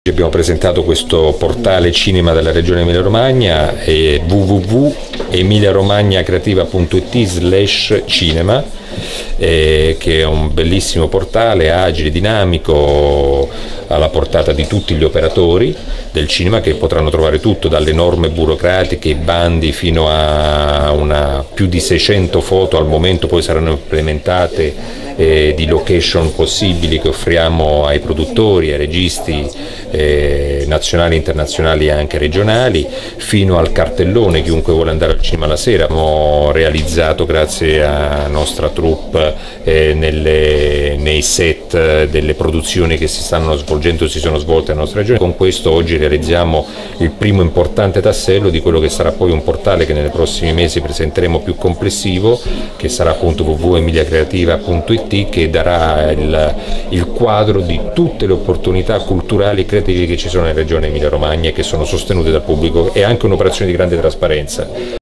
Abbiamo presentato questo portale cinema della Regione Emilia-Romagna, www.emiliaromagnacreativa.it/cinema, che è un bellissimo portale agile, dinamico, alla portata di tutti gli operatori del cinema, che potranno trovare tutto, dalle norme burocratiche, i bandi, fino a più di 600 foto al momento, poi saranno implementate, di location possibili che offriamo ai produttori, ai registi nazionali, internazionali e anche regionali, fino al cartellone chiunque vuole andare al cinema la sera. Abbiamo realizzato, grazie a nostra troupe, nei set delle produzioni che si stanno svolgendo, si sono svolte nella nostra regione. Con questo oggi realizziamo il primo importante tassello di quello che sarà poi un portale che nei prossimi mesi presenteremo, più complessivo, che sarà appunto www.emiliacreativa.it, che darà il quadro di tutte le opportunità culturali e creative che ci sono nella regione Emilia Romagna e che sono sostenute dal pubblico. È anche un'operazione di grande trasparenza.